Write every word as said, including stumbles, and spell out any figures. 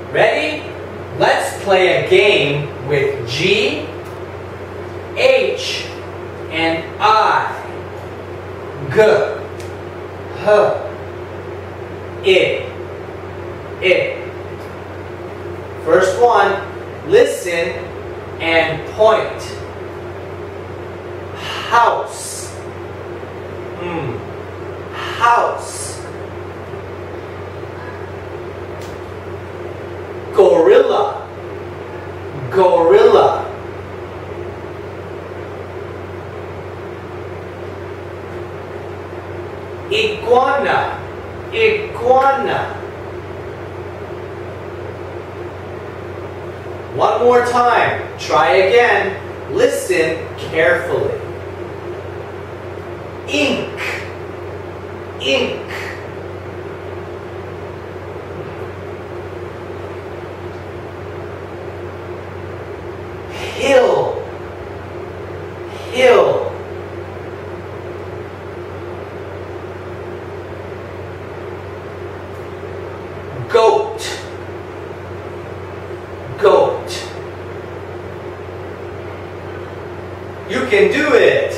Ready? Let's play a game with G, H, and I. G, H, I, I. First one, listen and point. House. Mm. House. Gorilla. Gorilla. Iguana. Iguana. One more time. Try again. Listen carefully. Ink. Ink. Hill. Hill. Goat. Goat. You can do it.